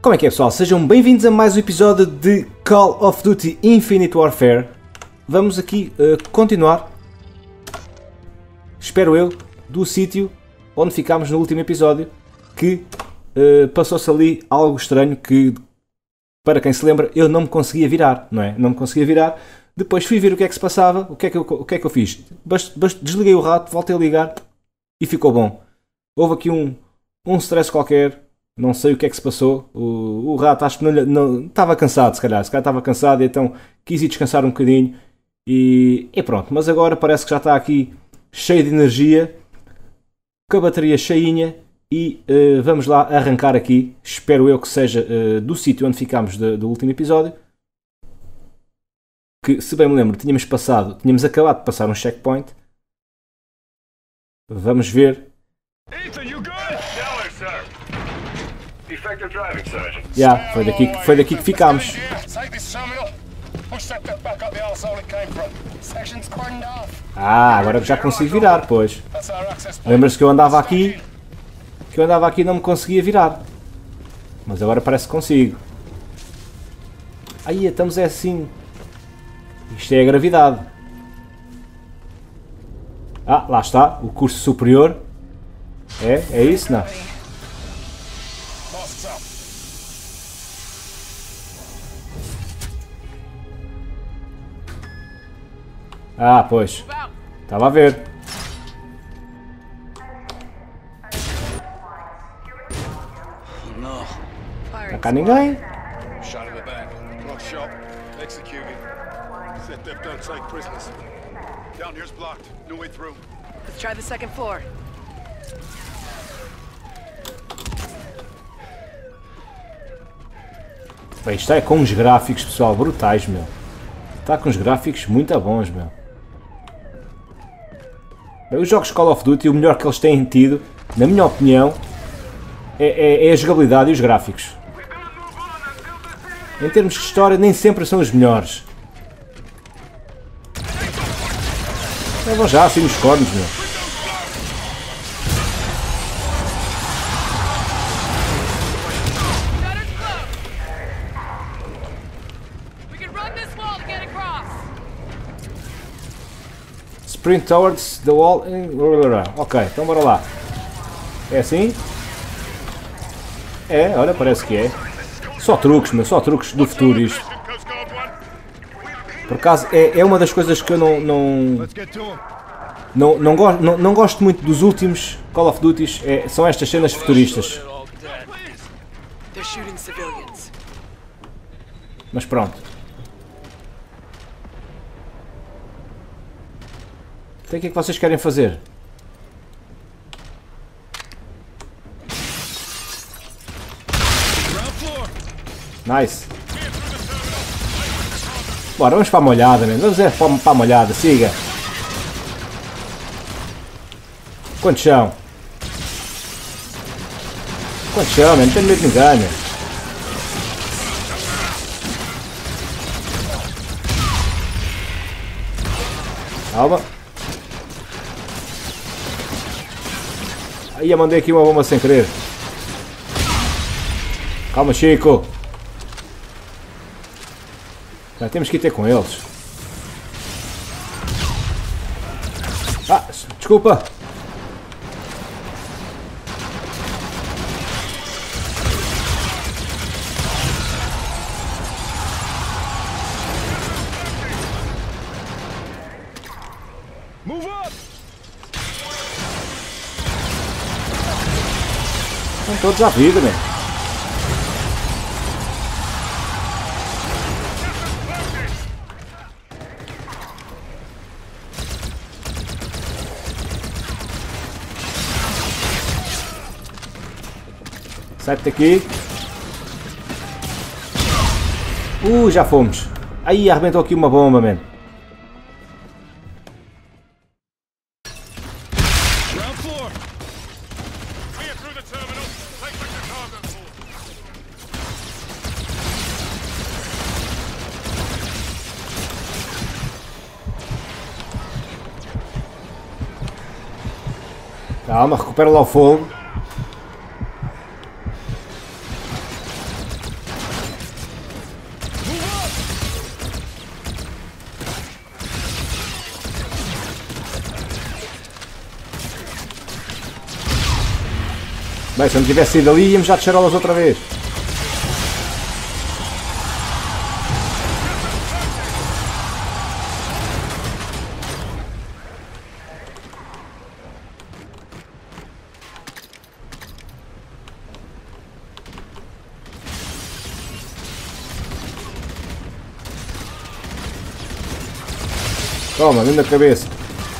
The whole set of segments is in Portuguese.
Como é que é, pessoal? Sejam bem-vindos a mais um episódio de Call of Duty Infinite Warfare. Vamos aqui continuar, espero eu, do sítio onde ficámos no último episódio, que passou-se ali algo estranho que, para quem se lembra, eu não me conseguia virar, não é? Não me conseguia virar. Depois fui ver o que é que se passava, o que é que eu fiz? Desliguei o rato, voltei a ligar e ficou bom. Houve aqui um stress qualquer. Não sei o que é que se passou. O rato acho que não estava cansado, se calhar estava cansado, então quis ir descansar um bocadinho e pronto. Mas agora parece que já está aqui cheio de energia, com a bateria cheinha e vamos lá arrancar aqui. Espero eu que seja do sítio onde ficámos do último episódio. Que, se bem me lembro, tínhamos acabado de passar um checkpoint. Vamos ver. Ethan, you good? Stellar, sir. Effective driving, Sergeant. Yeah, foi daqui que ficámos. Agora já consigo virar, pois. Lembra-se que eu andava aqui e não me conseguia virar. Mas agora parece que consigo. Aí, estamos assim. Isto é a gravidade. Lá está, o curso superior. É isso, não? Pois. Estava a ver. Não há cá ninguém. Let's try the second floor. Bem, isto é com uns gráficos, pessoal, brutais, meu. Está com uns gráficos muito bons, meu. Bem, os jogos Call of Duty, o melhor que eles têm tido, na minha opinião, é a jogabilidade e os gráficos. Em termos de história, nem sempre são os melhores. Vão já assim nos cornos, meu. Sprint towards the wall. Ok, então bora lá. É assim? Olha, parece que é. Só truques, meu, só truques do futuro isto. Por acaso, é uma das coisas que eu não gosto muito dos últimos Call of Duty, são estas cenas futuristas. Mas pronto. Então o que é que vocês querem fazer? Nice. Bora, vamos para a molhada, né? Vamos para a molhada, siga. Quantos são? Quantos são, man? Não tenho medo de ninguém, né? Calma. Aí eu mandei aqui uma bomba sem querer. Calma, Chico. Já temos que ir ter com eles. Desculpa. Estão todos à vida, né? Sai daqui. Já fomos. Aí arrebentou aqui uma bomba, man. Calma, recupera lá o fogo. Bem, se eu não tivesse ido ali, íamos já descer-las outra vez. Toma, vem na cabeça.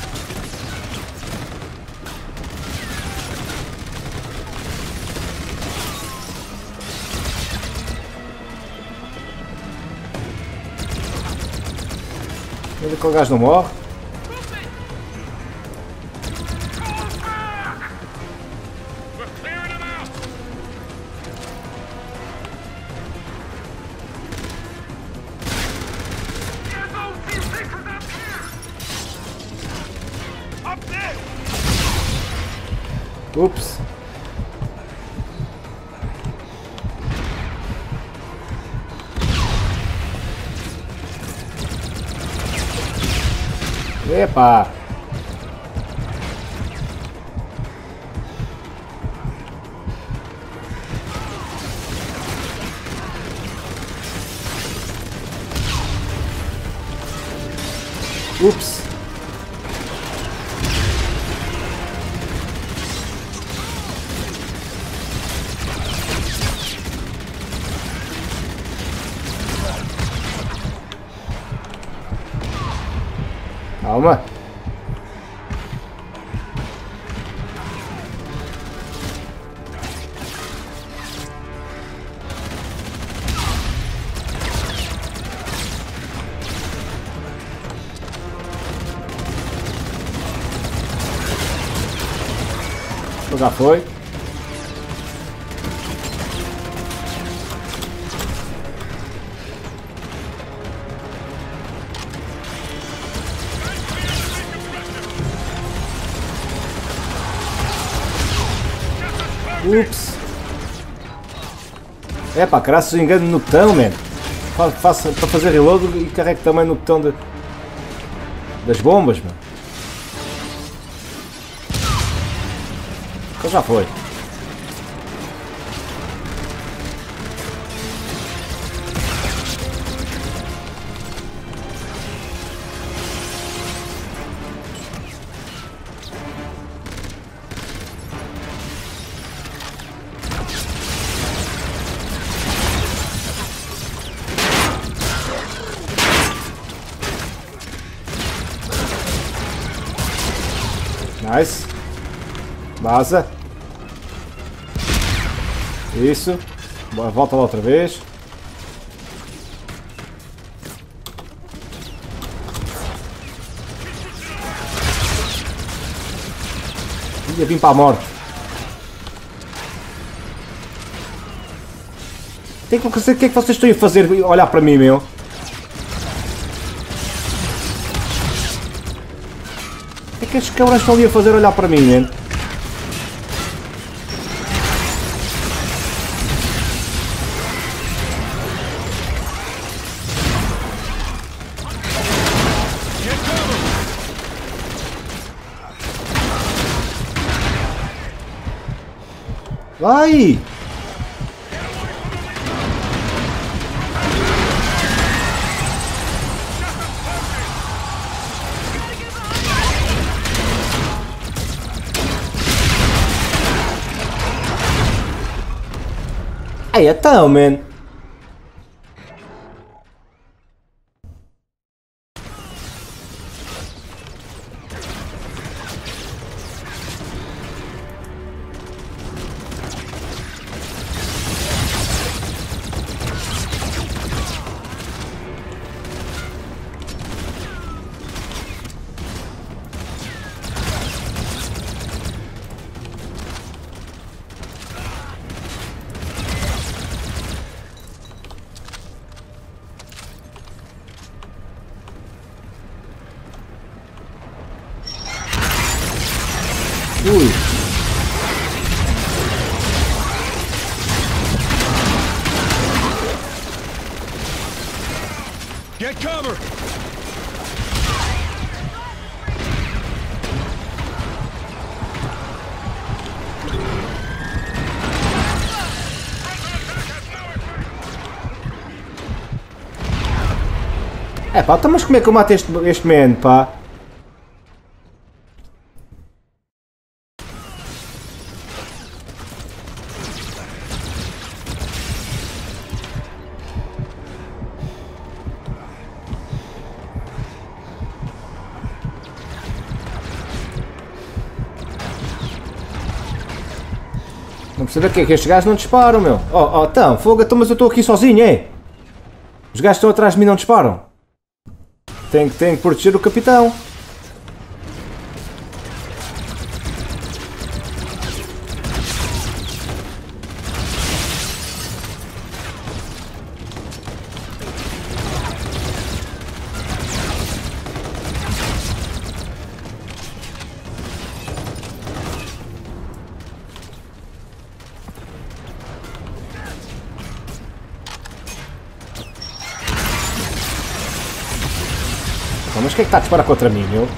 Ainda que o gajo não morre. Ups. Epa. Ups. Calma. Já foi. Ups. É pá, graças ao engano no botão, man. Faço para fazer reload e carrego também no botão das bombas, mano. Então já foi. Nice. Vaza. Isso. Volta lá outra vez. Ia vir para a morte. O que é que vocês estão a fazer? Olhar para mim, meu. O que é que estes cabrões estão ali a fazer olhar para mim, man? Vai! Aí então, man. Ui. Get cover! É pá, então mas como é que eu mato este man, pá? Não percebo o que é que estes gajos não disparam, meu. Oh, então, fogo, então, mas eu estou aqui sozinho, é? Os gajos estão atrás de mim e não disparam. Tenho que proteger o capitão. Mas quem é que está a disparar contra mim, meu?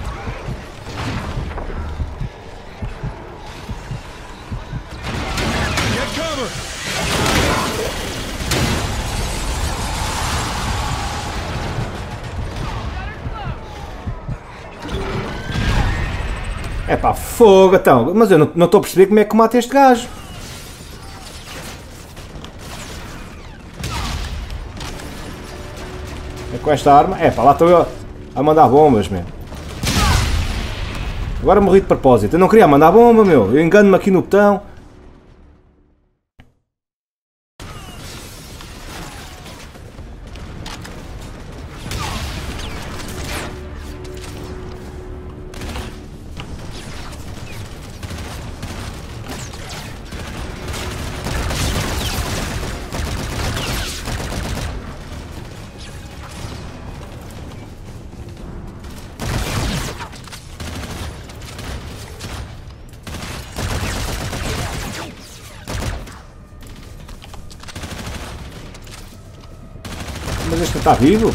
É pá, fogo, então. Mas eu não estou a perceber como é que mata este gajo. É com esta arma? É pá, lá estou eu a mandar bombas, meu. Agora morri de propósito. Eu não queria mandar bomba, meu. Eu engano-me aqui no botão. Mas este está vivo?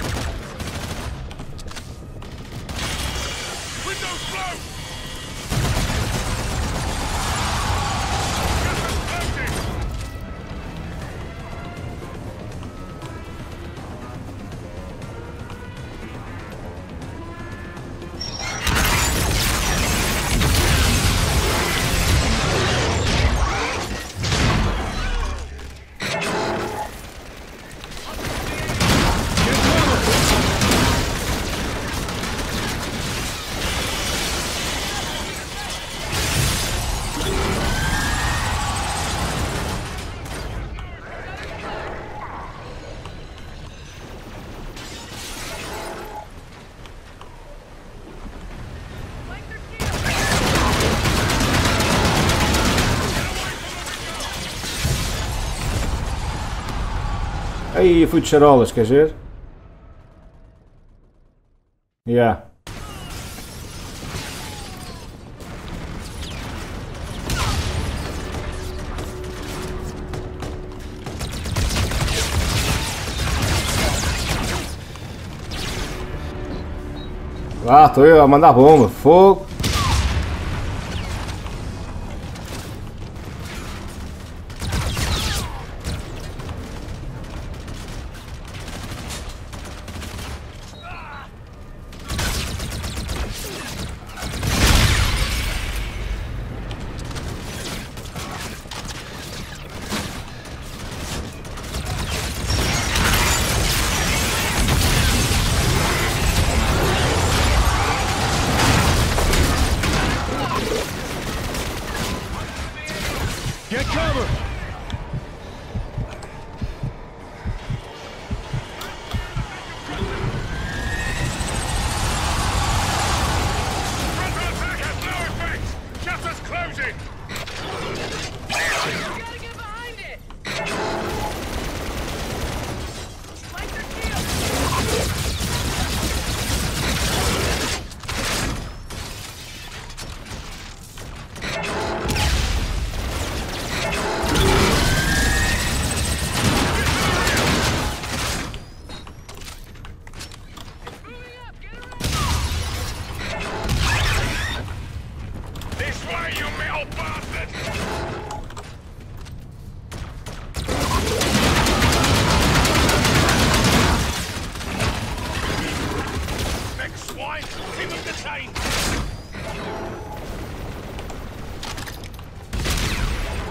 Aí, fui de charolas, queres ver? Yeah. Lá, estou eu a mandar bomba, fogo.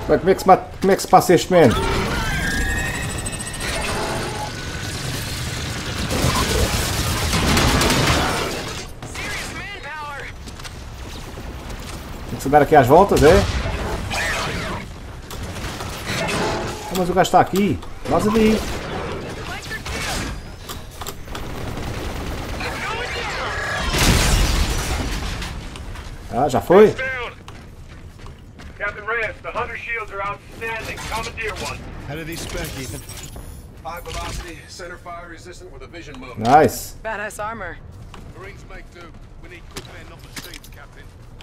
Como é que se passa este man? Tem que se dar aqui às voltas, é? Oh, mas o gajo está aqui. Vaza daí. Ah, já foi? Captain Reyes, the Hunter shields are outstanding. Commandeer one. How do these spec, Ethan? High velocity, center fire resistant with a vision mode. Nice. Badass armor. Marines make do. We need quick men, not machines, Captain.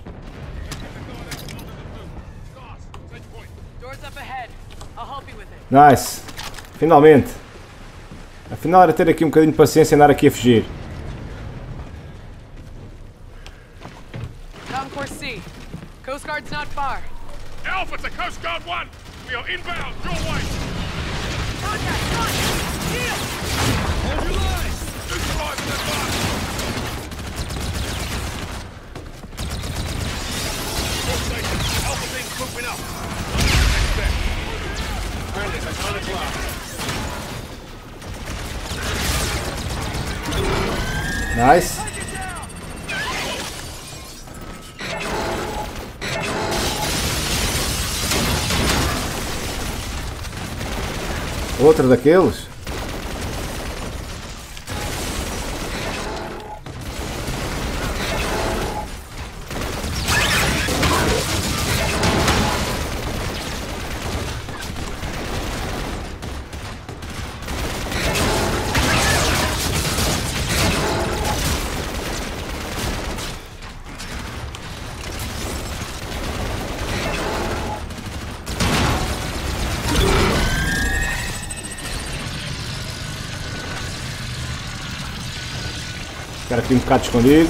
Doors up ahead. I'll help you with it. Nice. Finalmente. Afinal era ter aqui um bocadinho de paciência e andar aqui a fugir. Concourse C. Coast Guard's not far. Alpha to Coast Guard 1! We are inbound, your way! Contact! Gun! Shield! Hold your line! Neutralize in advance! All stations, Alpha team moving up. Next step. Friendlies at 9 o'clock. Nice. Outro daqueles? Ficar aqui um bocado escondido.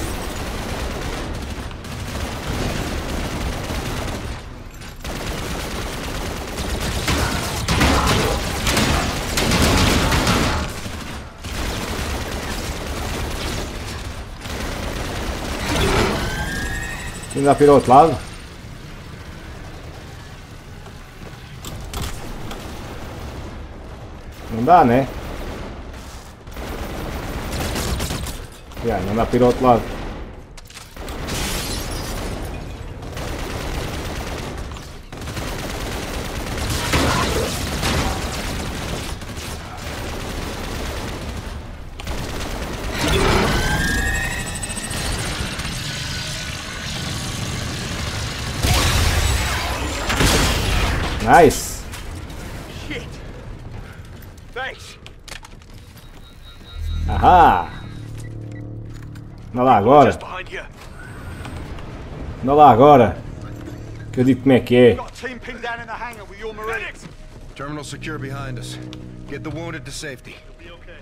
Ainda para o outro lado. Não dá, né? Não dá para ir ao outro lado. Nice. Shit! Thanks! Ahá! Anda lá agora. Just behind you. Anda lá agora. Que eu digo como é que é. Got a team pinned down in the hangar with your Marines. Terminal secure behind us. Get the wounded to safety. Be okay.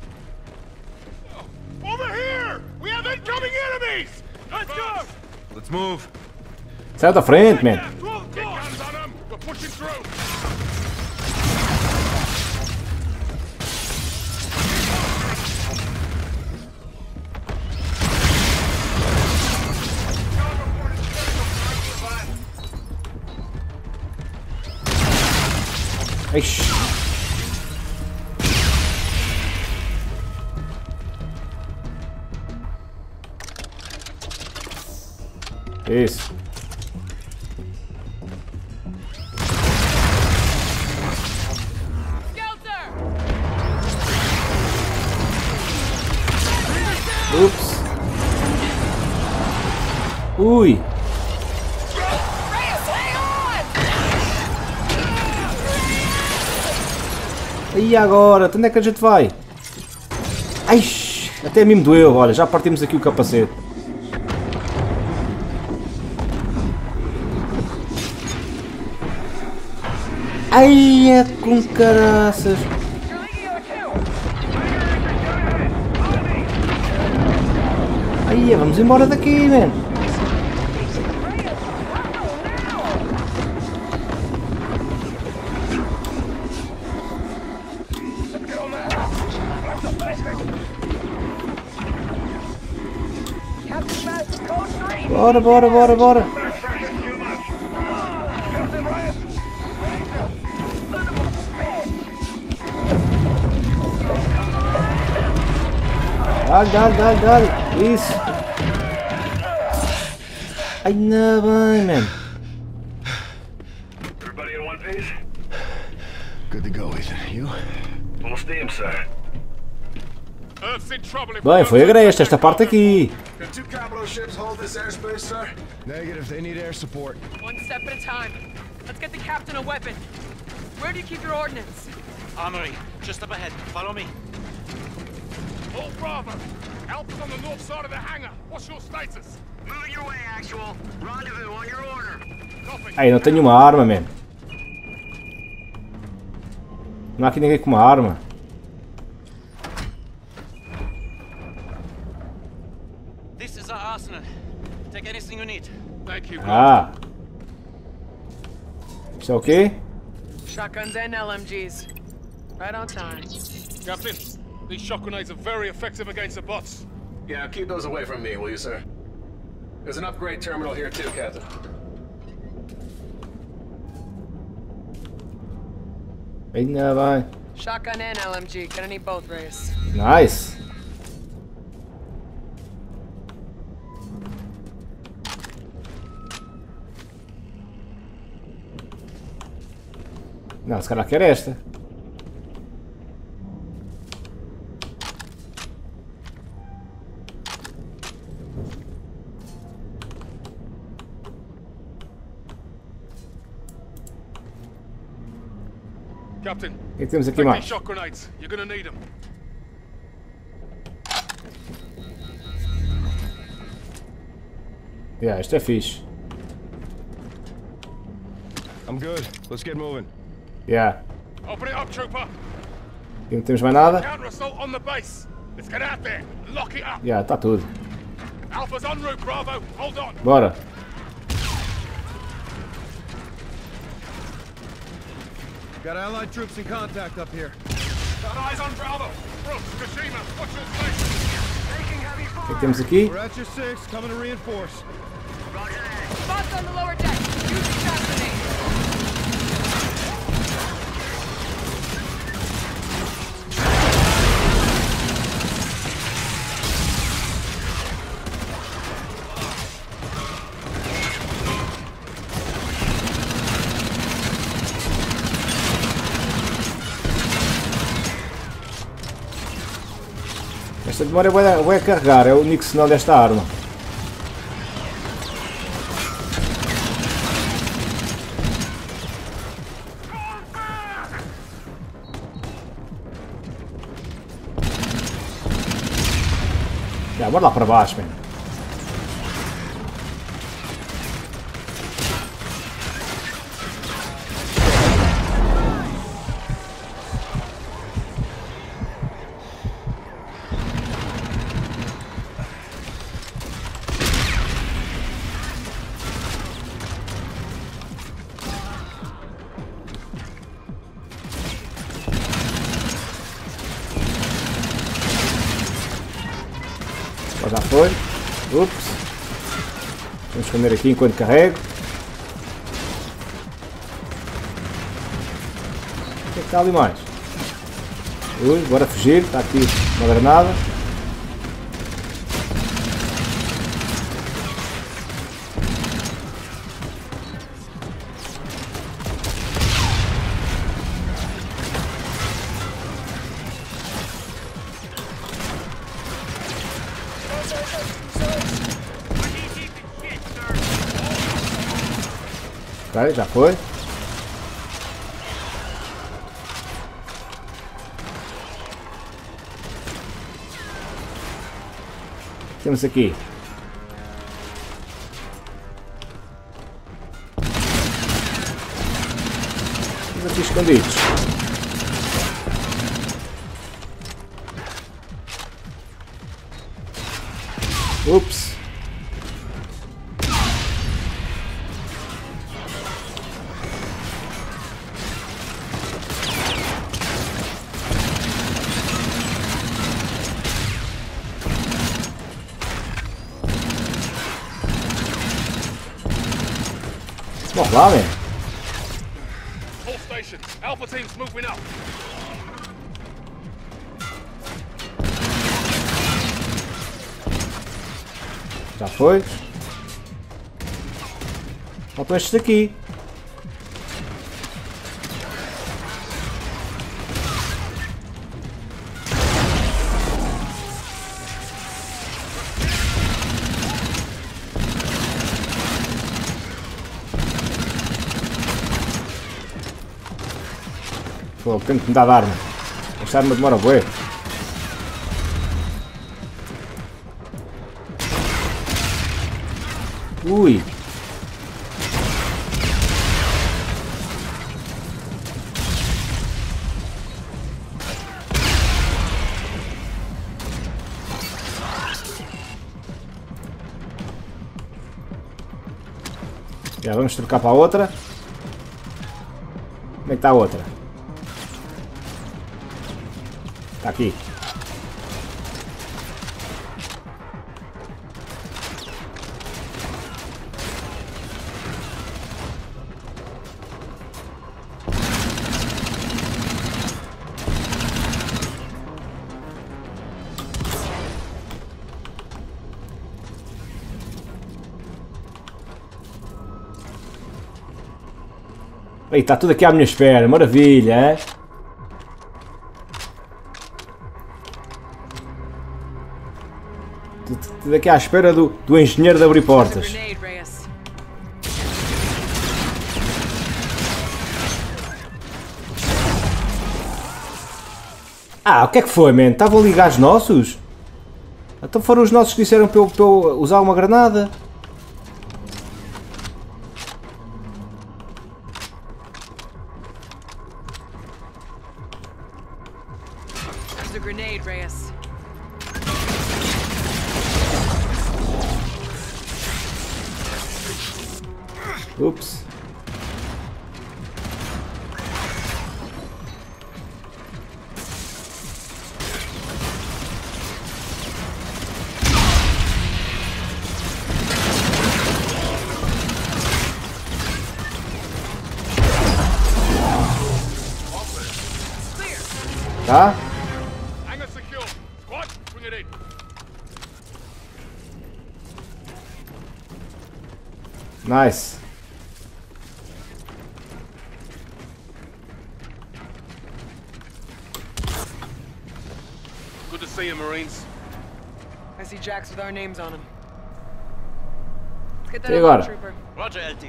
Over here! We have incoming enemies! Let's go! Let's move. Sai da frente, man. Get guns on them! We're pushing through! Ixi. Isso. Skelter! Ups. Ui. E agora? Onde é que a gente vai? Ai, até a mim me doeu. Olha, já partimos aqui o capacete. Ai, é com caraças. Ai, vamos embora daqui, mano. Bora, bora, bora, bora. Dá-lhe. Isso. Ainda bem, man. Everybody in one piece? Good to go, Ethan. You? Full steam, sir. Earth's in trouble if Bem, foi agreste esta parte aqui. Can 2 capital ships hold this airspace, sir? Negative. They need air support. One step at a time. Let's get the captain a weapon. Where do you keep your ordnance? Armory, just up ahead. Follow me. All Bravo. Alpha's on the north side of the hangar. What's your status? Moving your way, actual. Rendezvous on your order. Copy. Ai, não tenho uma arma, man. Não há aqui ninguém com uma arma. This is our arsenal. Take anything you need. Thank you. Ah. Isto é o quê? Shotguns and LMGs. Right on time. Captain, these shock grenades are very effective against the bots. Yeah, keep those away from me, will you, sir? There's an upgrade terminal here too, Captain. Ainda bem. Shotgun and LMG. Gonna need both, Reyes. Nice. Não, se calhar quer esta. Captain, O que é que temos aqui take these mais? shock grenades. You're gonna need them. Yeah, isto é fixe. I'm good. Let's get moving. Yeah. Open it up, trooper. Aqui não temos mais nada. Counter assault on the base. Let's get out there. Lock it up. Yeah, está tudo. Alpha's en route, Bravo. Hold on. Bora. Got Allied troops in contact up here. Got eyes on Bravo. Brooks, Kashima, what's your station? Taking heavy O que é fire. que temos aqui? We're at your 6, coming to reinforce. Roger that. Spots on the lower deck. Use the trap grenade. Esta demora é a carregar, é o único sinal desta arma. Já, bora lá para baixo, man. Já foi. Ups. Vamos esconder aqui enquanto carrego. O que é que está ali mais? Ui, bora fugir. Está aqui uma granada. Ok, já foi. Temos aqui. Estamos aqui escondidos. Ups. Morre lá, man. All stations. Alpha team's moving up. Já foi. Faltam estes daqui. Pô, tenho que mudar de arma. Esta arma demora bué. Ui. Já vamos trocar para a outra. Como é que está a outra? Está aqui. Ei, está tudo aqui à minha espera, maravilha, é? Tudo aqui à espera do engenheiro de abrir portas. Grenade, Reyes. Ah, o que é que foi, man? Estavam ligados nossos? Então foram os nossos que disseram para eu usar uma granada? There's a grenade, Reyes. Ups. Tá? Hangar secure. Squad, bring it in. Nice. Good to see you, Marines. I see jacks with our names on them. Let's get that E other agora? trooper. Roger, LT.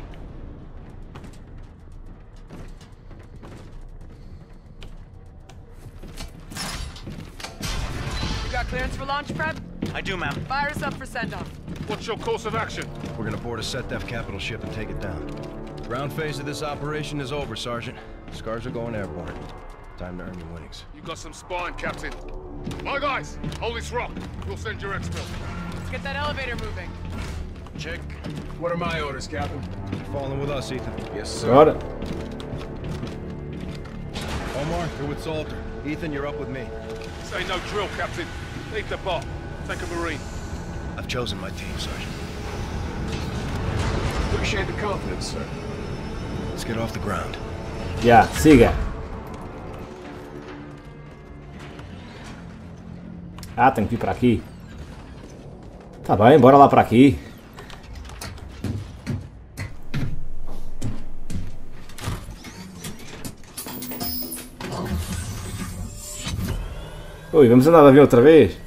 You got clearance for launch prep? I do, ma'am. Fire us up for send-off. What's your course of action? We're gonna board a SETDEF capital ship and take it down. Ground phase of this operation is over, Sergeant. Scars are going airborne. Time to earn your winnings. You got some spine, Captain. My guys, hold this rock. We'll send your exfil. Let's get that elevator moving. Check. What are my orders, Captain? Falling with us, Ethan. Yes, sir. Agora. Omar, you're with Salter. Ethan, you're up with me. This ain't no drill, Captain. Leave the bot. Take a Marine. I've chosen my team, Sergeant. Appreciate the confidence, sir. Let's get off the ground. Já, siga. Ah, tenho que ir para aqui. Tá bem, bora lá para aqui. Ui, vamos andar de avião outra vez?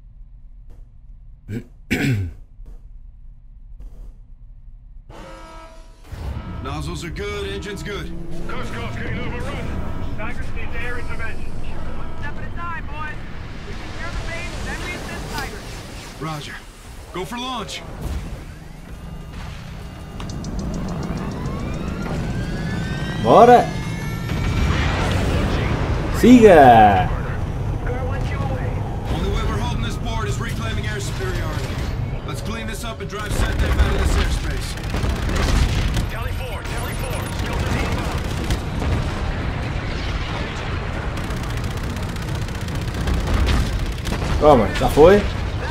Nozzles are good, engine's good. Coast Guard's getting overrun. Tigers need air intervention. One step at a time, boys. We secure the base, then we assist Tigers. Roger. Go for launch. Bora! Siga! Only way we're holding this board is reclaiming air superiority. Let's clean this up and drive SETDEF out of this airspace. Tele 4, still in the inbound. Toma, já foi?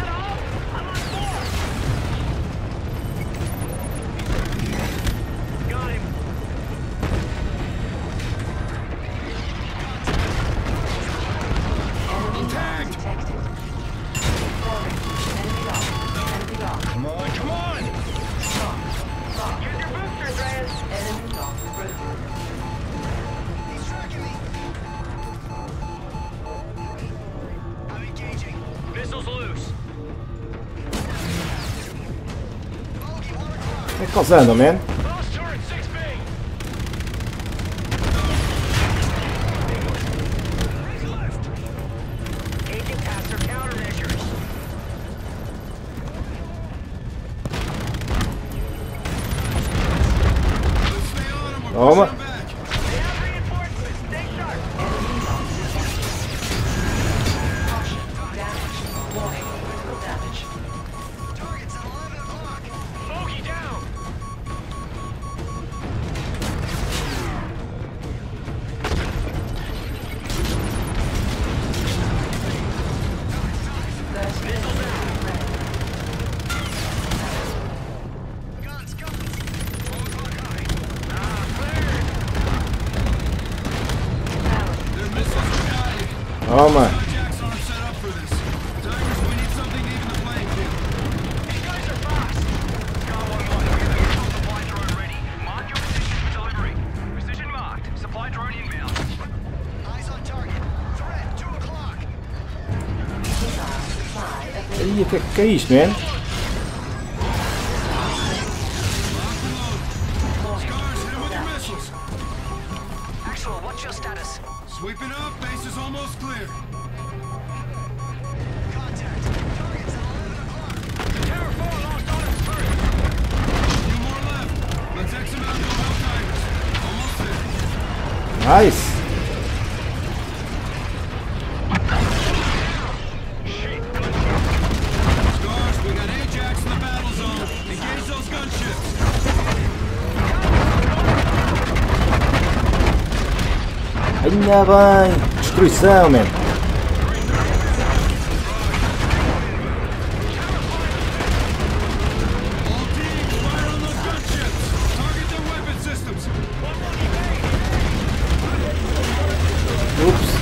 Got him. Come on, Missiles loose. Onde é que eles andam, man? Last turret 6B. Aging past their countermeasures. Toma. They have reinforcements. Stay sharp. Bogey down. Toma. Jacks aren't set up for this. Tigers, we need something to even the playing field. These guys are fast. Scar 1-1, we have a control supply drone ready. Mark your position for delivery. Position marked. Supply drone inbound. Eyes on target. Threat, 2 o'clock. Ih, o que é isto, man? Scars, hit him with your missiles. Actual, what's your status? Sweeping up, base is almost clear. Contact. Target's at 11 o'clock. Terror 4 lost on its first. Few more left. Let's X them out and go help Tigers. Almost there. Nice. Scars, we got Ajax in the battle zone. Engage those gunships. Ainda bem. Destruição, man. All teams, fire on those gunships. Target their weapon systems. Ups.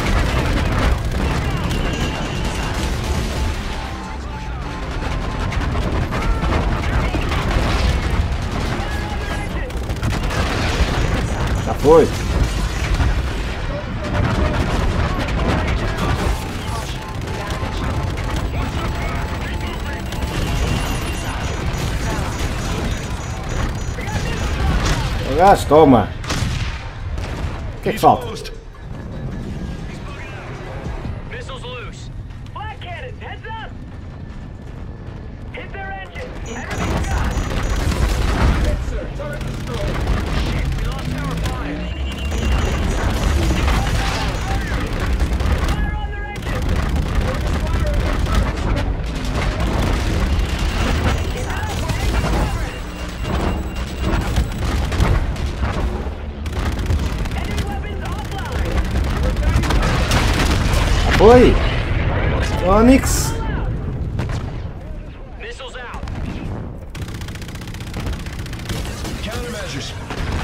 Já foi. Gás, toma. O que é que falta? Missiles loose. Black cannon, heads up! Hit their engine! Enemy's got! Hit, sir. Turret destroyed. We lost our fire. Fire on their engine! Enemy weapons offline! Foi. Onyx. Missiles out. Countermeasures.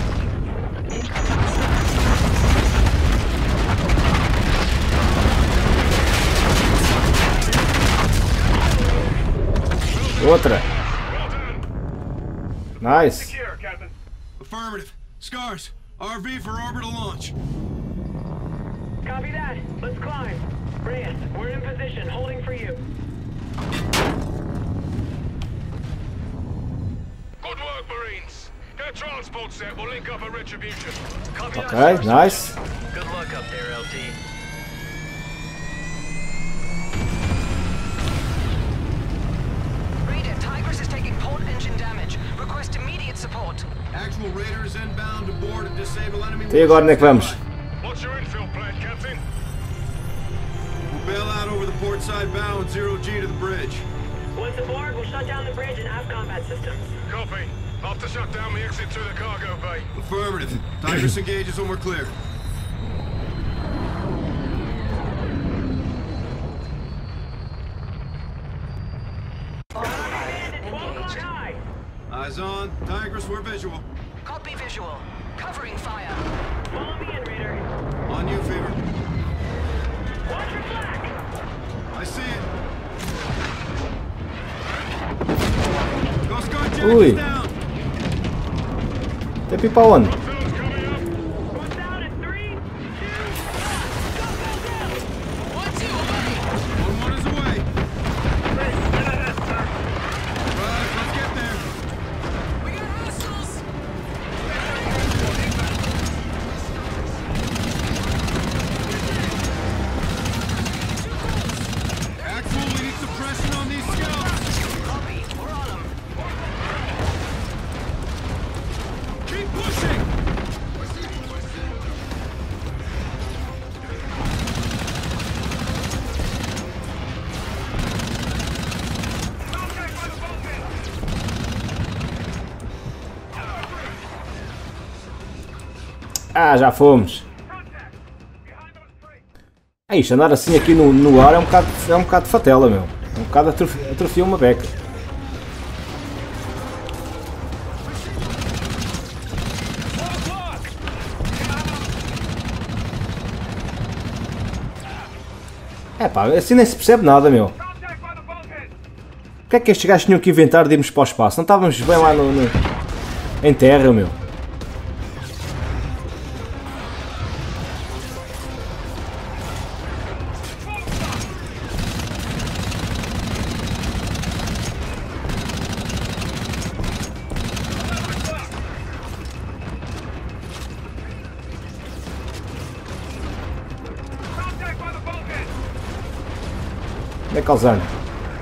Outra. Nice. Secure, Captain. Affirmative. Scars, RV for orbital launch. Copy that. Let's climb. Reyes, we're in position, holding for you. Good work, Marines. Get a transport set. We'll link up at Retribution. Copy that, Okay, Sergeant. nice. Good luck up there, LT. Raider, Tigris is taking port engine damage. Request immediate support. Actual raiders inbound to board and disable enemy. E agora onde é que vamos? What's your infill plan, Captain? We'll bail out over the port side bow and 0G to the bridge. Once aboard, we'll shut down the bridge and have combat systems. Copy. After shut down, we exit through the cargo bay. Affirmative. Tigers engages when we're clear. Eyes on. Tigers, we're visual. Copy visual. Covering fire. Follow me in, Raider. On you, Fever. Watch your flag! I see it. Ghost Guard Jack Ui. is down. Tem pipa onde? Fellas coming up. Goes down in 3, 2, 1. Go, go, go! 1-1 is away. Ah, já fomos. Isto, andar assim aqui no ar é um bocado de fatela, meu. É um bocado atrofia uma beca. É pá, assim nem se percebe nada, meu. O que é que estes gajos tinham que inventar de irmos para o espaço? Não estávamos bem lá em terra, meu. Onde é que eles andam?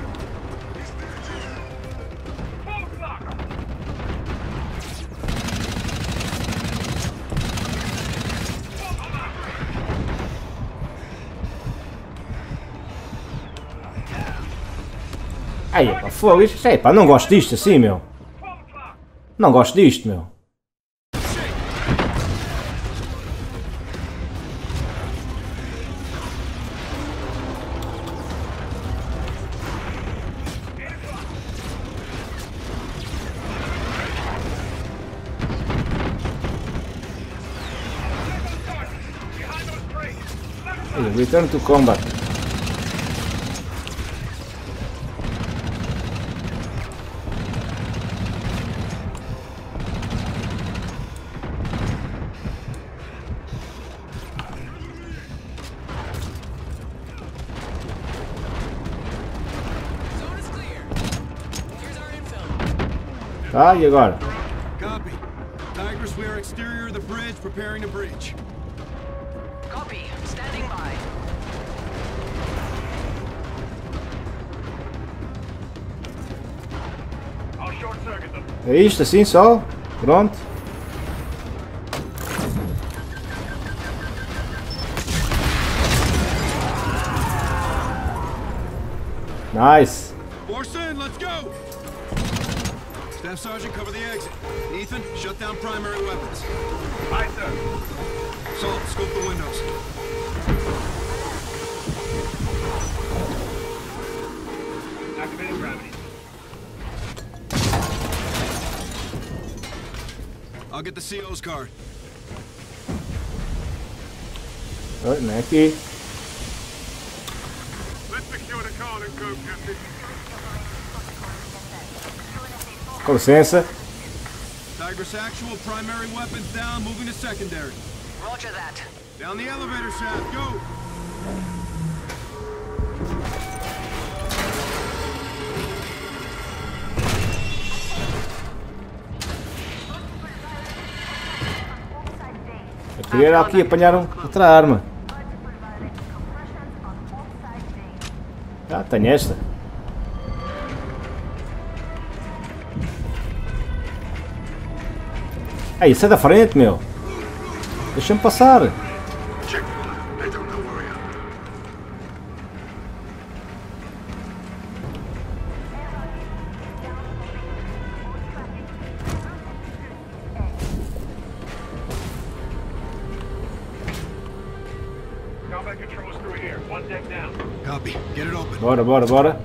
Ai, pá, fogo, isto é pá, não gosto disto assim, meu. Não gosto disto, meu. Return to combat. Ah, e agora? Copy. Tigris, we are exterior of the bridge, preparing to breach. Copy. Standing by. I'll short circuit them. É isto assim só? Pronto. Nice. Force in, let's go! Staff Sergeant, cover the exit. Ethan, shut down primary weapons. Aye, sir. Salt, scope the windows. Activating gravity. I'll get the CO's card. Não é aqui. Let's secure the car and go, Captain. Com licença. Tigris actual, primary weapons down, moving to secondary. Roger that. Down the elevator shaft, go! Eu queria aqui apanhar outra arma. Ah, tenho esta. Ei, sai da frente, meu. Deixa-me passar. Check. I don't know where I am. Combat controls through here. One deck down. Copy. Get it open. Bora, bora, bora.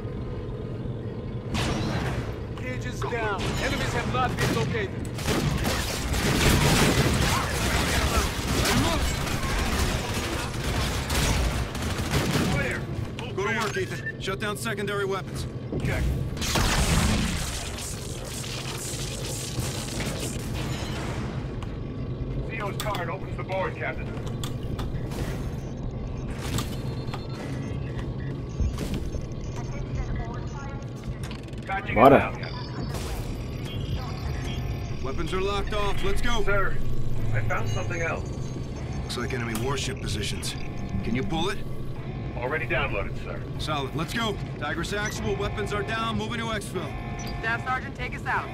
Cages down. Enemies have not been located. Clear. Go to work, Ethan. Shut down secondary weapons. Check. CO's card opens the board, Captain. Patching it Bora. out, Captain. Weapons are locked off. Let's go. Sir, I found something else. Looks like enemy warship positions. Can you pull it? Already downloaded, sir. Solid. Let's go. Tigris actual, weapons are down, moving to exfil. Staff Sergeant, take us out.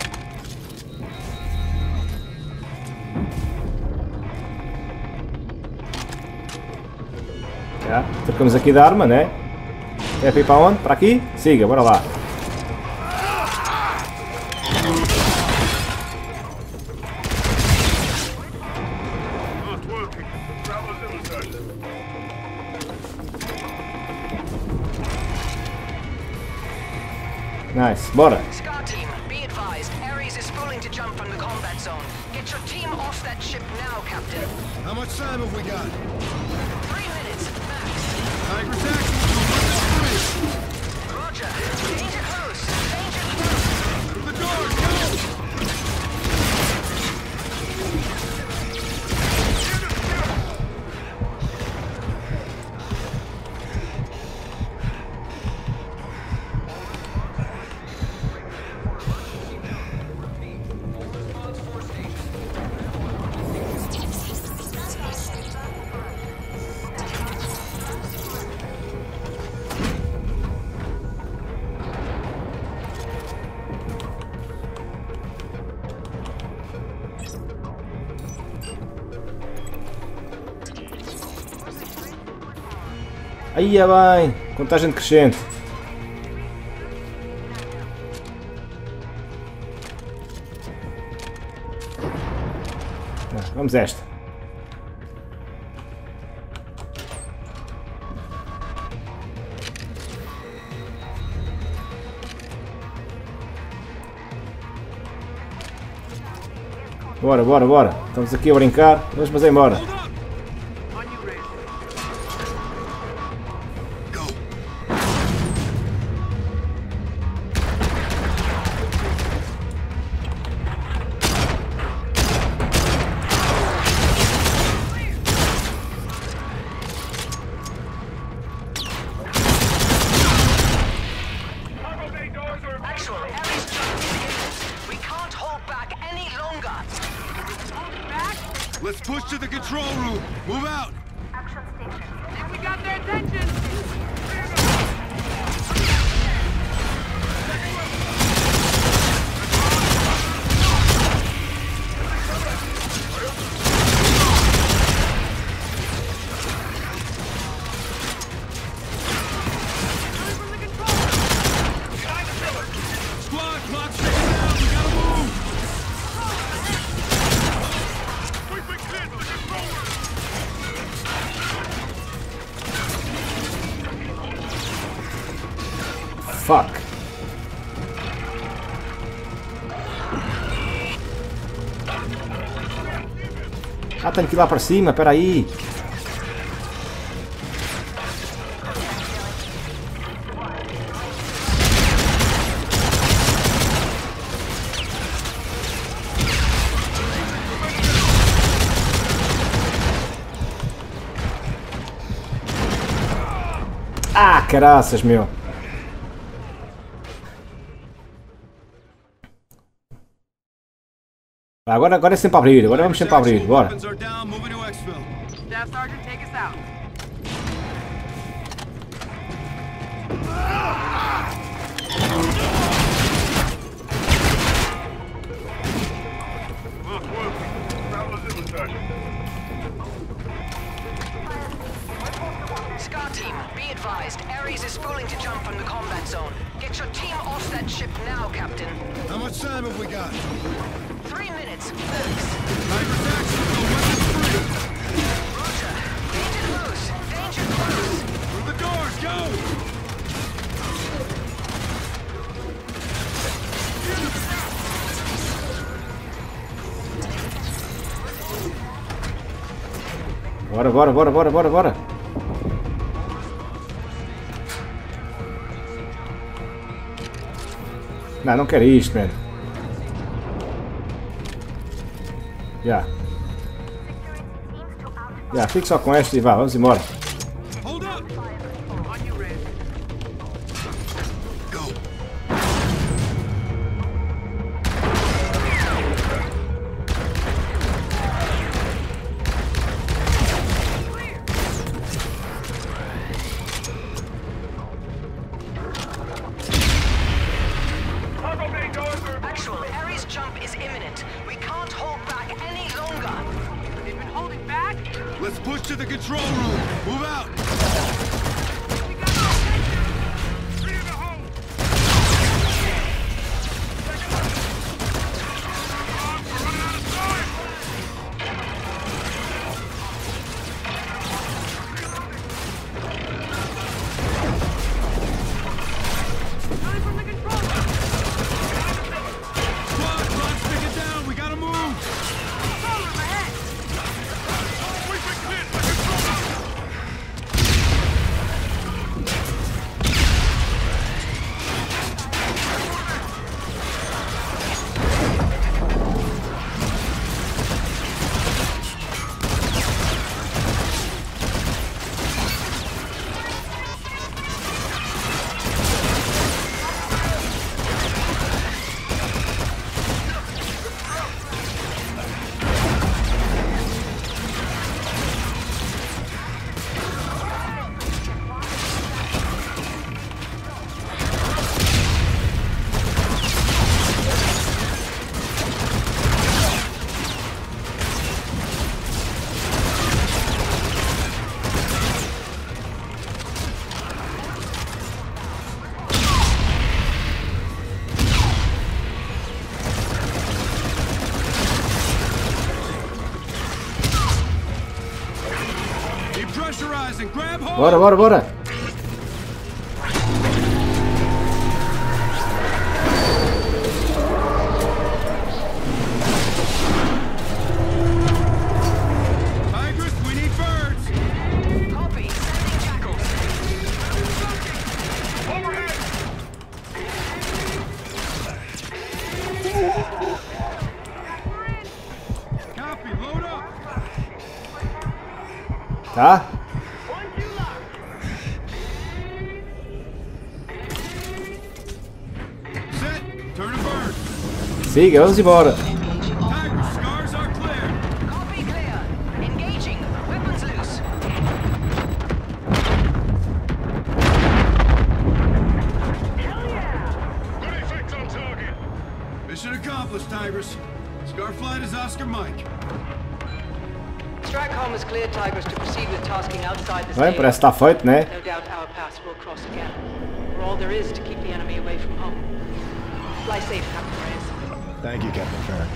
Já, trocamos aqui da arma, né? Quer ir para onde? Para aqui? Siga, bora lá. Nice, bora. Scar team, be advised. Ares is spooling to jump from the combat zone. Get your team off that ship now, Captain. How much time have we got? 3 minutes, max. Tiger taxi. Roger. Danger close. Danger close. The doors, go! Aí é bem, contagem decrescente. Vamos a esta. Bora, bora, bora. Estamos aqui a brincar, mas é embora. Actual, Ares jump is imminent. We can't hold back any longer. Let's push to the control room. Move out. We got their attention. Squad, clock ticking down. We gotta move. We've been cleared to the control room. Fuck. Ah, tenho que ir lá para cima, espera aí. Ah, caraças, meu. Agora é sempre a abrir, agora vamos sempre a abrir, bora. Weapons are down. Moving to exfil. Staff Sergeant, take us out. Mark one. Travelers in the station. Scar team, be advised. Ares is spooling to jump from the combat zone. Get your team off that ship now, Captain. How much time have we got? 3 minutes, max. Tiger taxi. Weapons free. Roger. Danger close. Danger close. Through the doors, go! Bora, bora, bora, bora, bora, bora. Não quero isto, mano. Já. Já, fique só com esta e vá, vamos embora. Hold up! On you, Red. Go! Cargo bay doors are... Actual, Ares jump is imminent. We can't hold back any longer. They've been holding back. Let's push to the control room. Move out. We got their attention. Three in the hole. We're running out of time. Coming from the control room. Grab hold! Bora, bora, bora! Tigress, we need birds! Copy. Sending jackals. Overhead! Copy, load up! Tá? Set, turn and burn! Siga, vamos embora. Tigress, scars are clear! Copy clear. Engaging. Weapons loose. Ready fix on target. Mission accomplished, Tigress. Scar flight is Oscar Mike. Stratcom has cleared Tigris to proceed with tasking outside the Bem, state. parece que está feito, né? No doubt our paths will cross again. We're all there is to keep the enemy away from home. Fly safe, Captain Reyes. Thank you, Captain Farron.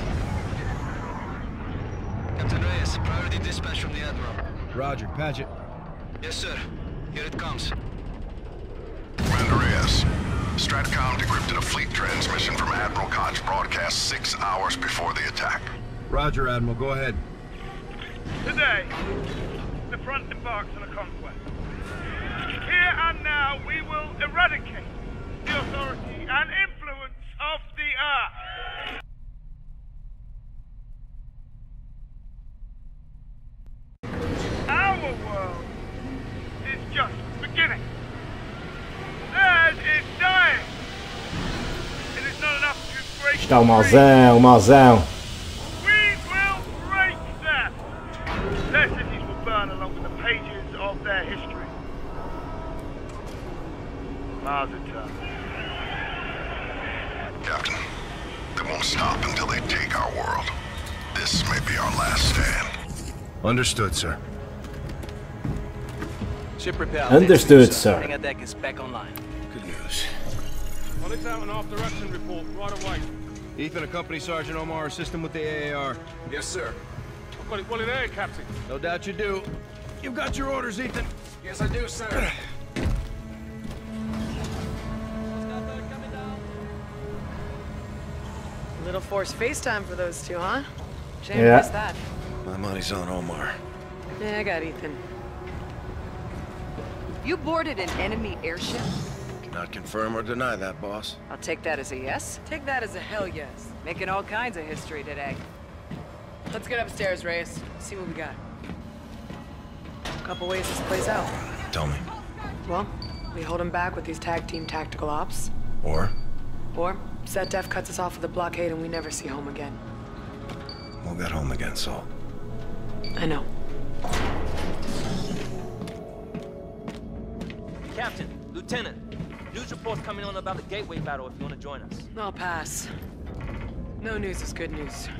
Captain Reyes, priority dispatch from the Admiral. Roger, patch it. Yes, sir. Here it comes. Commander Reyes, Stratcom decrypted a fleet transmission from Admiral Koch broadcast 6 hours before the attack. Roger, Admiral, go ahead. Today, the front embarks on a conquest. Here and now, we will eradicate the authority and influence of the Earth. Our world is just beginning. Theirs is dying. It is not enough to break Está o mauzão, o mauzão. We will break them. Their cities will burn along with the pages of their history. Mazata. Captain, they won't stop until they take our world. This may be our last stand. Understood, sir. Ship repair. Understood, sir. Hangar deck is back online. Good news. Well, it's out and off direction report right away. Ethan, accompany Sergeant Omar, assist him with the AAR. Yes, sir. I've got it well in air, Captain. No doubt you do. You've got your orders, Ethan. Yes, I do, sir. Little forced FaceTime for those two, huh? Shame Yeah. I missed that. My money's on Omar. Yeah, I got Ethan. You boarded an enemy airship? Cannot confirm or deny that, boss. I'll take that as a yes. Take that as a hell yes. Making all kinds of history today. Let's get upstairs, Reyes. See what we got. Couple ways this plays out. Tell me. Well, we hold him back with these tag team tactical ops. Or Or ZDef cuts us off with a blockade and we never see home again. we'll get home again, Saul. I know. Captain, Lieutenant, news report coming on about the Gateway battle if you want to join us. I'll pass. No news is good news.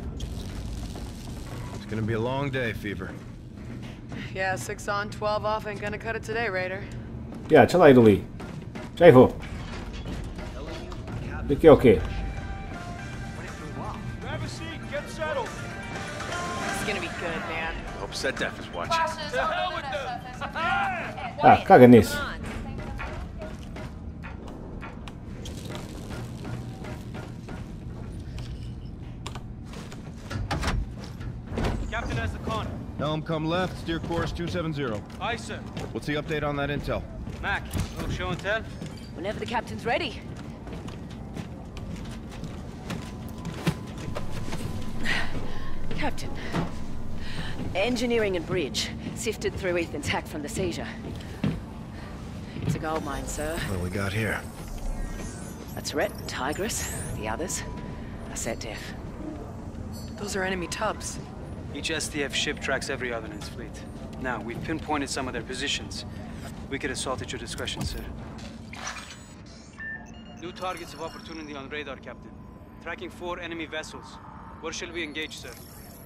It's gonna be a long day, Fever. Yeah, 6 on, 12 off ain't gonna cut it today, Raider. Já, deixa lá ir ali. Já vou. Daqui é o quê? Grab a seat, get settled. This is gonna be good, man. Hope ZDef is watching. To hell with them. Ah, caga nisso. Captain has the con. Helm, come left, steer course 270. Aye, sir. What's the update on that intel? Mac, little show and tell. Whenever the captain's ready. Captain. Engineering and bridge sifted through Ethan's hack from the seizure. It's a gold mine, sir. What do we got here? That's Ret, Tigris, the others. A ZDef. Those are enemy tubs. Each SDF ship tracks every other in its fleet. Now, we've pinpointed some of their positions. We could assault at your discretion, sir. New targets of opportunity on radar, Captain. Tracking 4 enemy vessels. Where shall we engage, sir?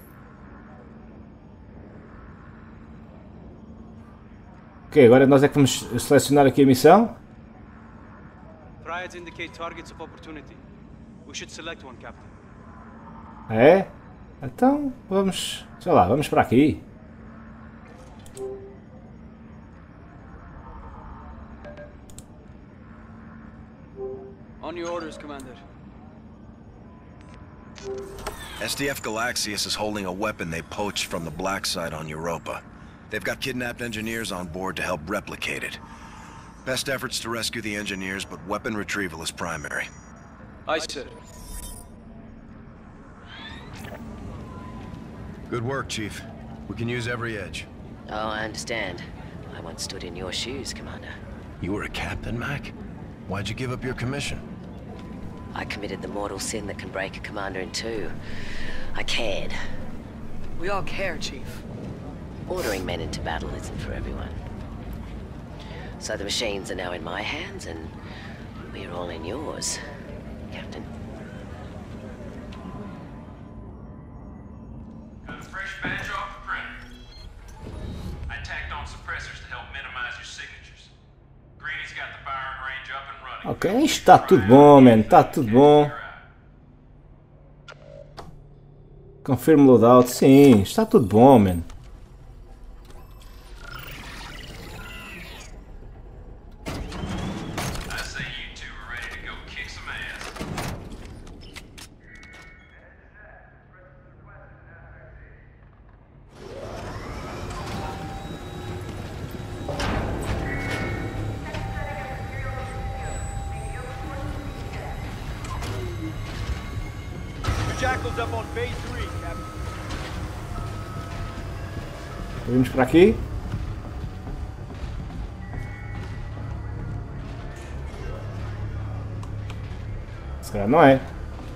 Ok, agora nós é que vamos selecionar aqui a missão. Triads indicate targets of opportunity. We should select one, Captain. É? Então, vamos... Sei lá, vamos para aqui. On your orders, Commander. SDF Galaxius is holding a weapon they poached from the black site on Europa. They've got kidnapped engineers on board to help replicate it. Best efforts to rescue the engineers, but weapon retrieval is primary. Aye, sir. Good work, Chief. We can use every edge. Oh, I understand. I once stood in your shoes, Commander. You were a captain, Mac? Why'd you give up your commission? I committed the mortal sin that can break a commander in two. I cared. We all care, Chief. Ordering men into battle isn't for everyone. So the machines are now in my hands, and we're all in yours, Captain. Got a fresh batch off the printer. I tacked on suppressors to help minimize your signatures. Greeny's got the firing range up and running. Ok, está tudo bom, man. Está tudo bom. Confirm loadout. Sim, está tudo bom, man. Jackals up on phase 3, Captain. Vamos para aqui. Se calhar não é.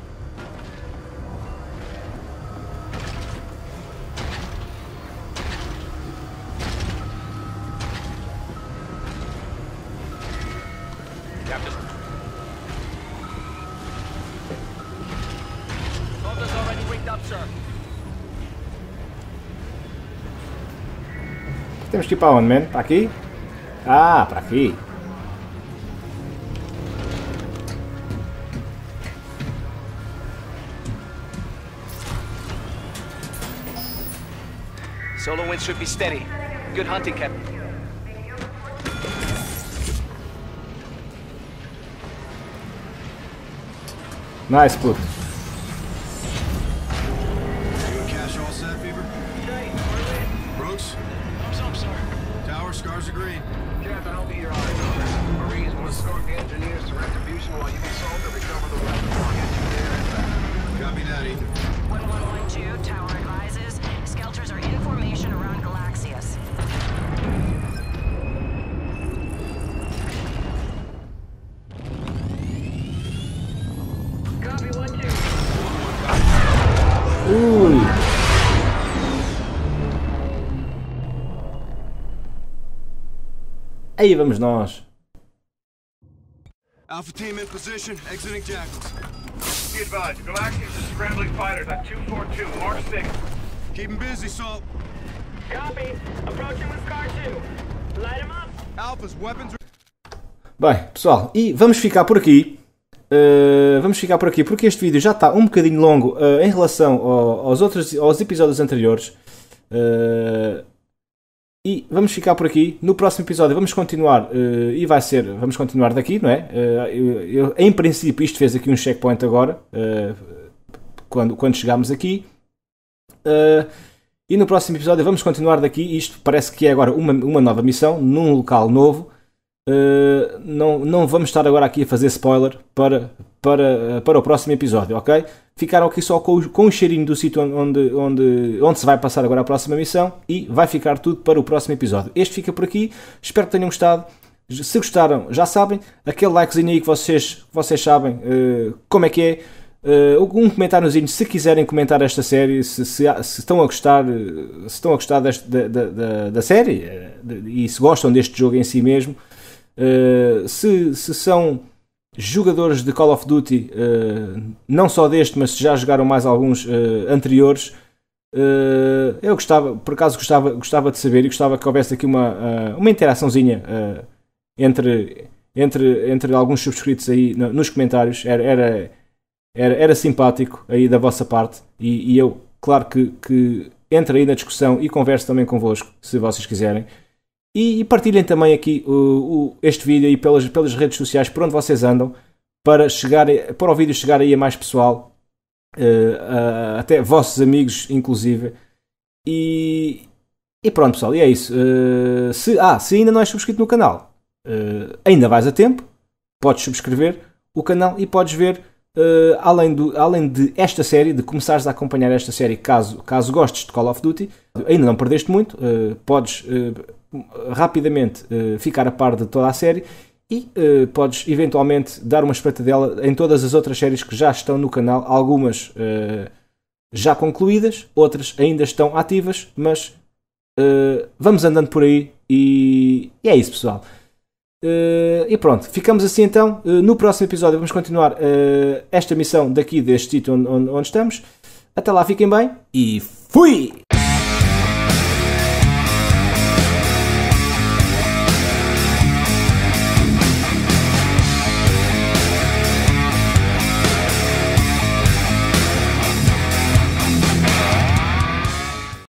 Temos que ir para onde, man? Para aqui? Ah, para aqui. Solar wind should be steady. Good hunting, Captain. Nice, puto. Cash all set, Fever? Brooks? I'm sorry. Tower, scars are green. Captain, I'll be your eyes. Marines will escort the engineers to retribution while you consult to recover the weapon. I'll get you there in time. Copy that, Ethan. 1112, Tower advises. Skelters are in formation around Galaxius. Copy 1-2. Ui. Aí vamos nós. Alpha team in position, exiting Jackals. Be advised, Galaxius is scrambling fighters at 242, Mark 6. Keep them busy, Salt. Copy. Approaching with Scar 2. Light him up. Alpha's weapons. Bem, pessoal, e vamos ficar por aqui. Porque este vídeo já está um bocadinho longo em relação aos episódios anteriores. E vamos ficar por aqui. No próximo episódio vamos continuar, vamos continuar daqui, não é? Em princípio isto fez aqui um checkpoint agora, quando chegámos aqui. E no próximo episódio vamos continuar daqui. Isto parece que é agora uma nova missão, num local novo. Não vamos estar agora aqui a fazer spoiler para o próximo episódio, ok? Ficaram aqui só com o cheirinho do sítio onde se vai passar agora a próxima missão e vai ficar tudo para o próximo episódio. Este fica por aqui, espero que tenham gostado. Se gostaram, já sabem, aquele likezinho aí que vocês sabem como é que é. Um comentáriozinho se quiserem comentar esta série, se estão a gostar, da série e se gostam deste jogo em si mesmo. Se são jogadores de Call of Duty, não só deste, mas se já jogaram mais alguns anteriores, eu gostava de saber e gostava que houvesse aqui uma interaçãozinha entre alguns subscritos aí nos comentários. Era simpático aí da vossa parte e eu, claro que entro aí na discussão e converso também convosco, se vocês quiserem. E partilhem também aqui este vídeo aí pelas redes sociais por onde vocês andam, para o vídeo chegar aí a mais pessoal, até vossos amigos inclusive. E pronto, pessoal, e é isso. Se ainda não és subscrito no canal, ainda vais a tempo, podes subscrever o canal e podes ver, além de esta série, de começares a acompanhar esta série, caso gostes de Call of Duty, ainda não perdeste muito, podes rapidamente ficar a par de toda a série e podes eventualmente dar uma espreitadela em todas as outras séries que já estão no canal, algumas já concluídas, outras ainda estão ativas, mas vamos andando por aí e é isso, pessoal. E pronto, ficamos assim então. No próximo episódio vamos continuar esta missão daqui deste sítio onde estamos. Até lá, fiquem bem e fui!